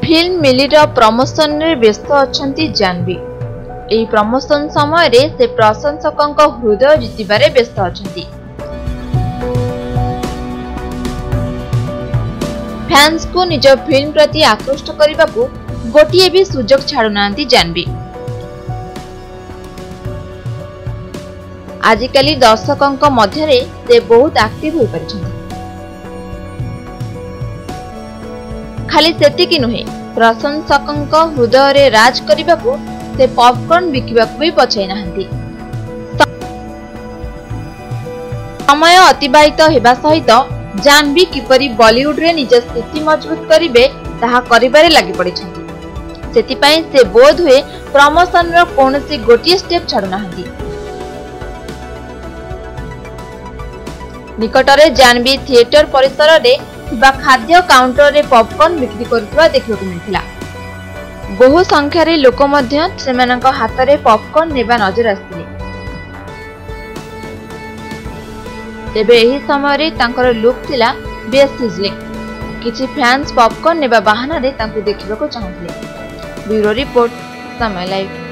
Film मिलीर promotion रे व्यस्त अछंती जानवी। एही प्रमोशन समय रे से प्रशंसकंक हृदय जितिबारे व्यस्त अछंती। फैंस को निज फिल्म प्रति आकृष्ट करने को गोटे भी सुजोग छाड़ुना जानवी। आजिकली दर्शकों मध्य से बहुत एक्टिव हो पारिछंती। खाली सेतिकी नुहे, प्रशंसकों हृदय रे राज करने को से पॉपकॉर्न बिकिबा भी पछाई नाहंती। समय अतिबाहित हेबा सहित जानवी किपरि बॉलीवुड रे निज स्थिति मजबूत करिवे ताहा करिबारे लागि पड़िछंती। सेतिपई से बोध हुए प्रमोशन रो कोनोसी गोटिए स्टेप छाडु नाहंती। निकटरे जानवी थिएटर परिसर रे थिबा खाद्य काउंटर रे पॉपकॉर्न बिक्री करथुवा देखिବାକୁ मिलथिला। बहु संख्यार लोक मध्य सेमानक हाथ रे पॉपकॉर्न नेबा नजर आसिथिले। तेबे एही समय रे तांकर लुक थिला बेस सिजलिंग। किछि फैंस पॉपकॉर्न नेबा बहाना रे तांकु देखिବାକୁ चाहुथिले। Bureau report, Samay live.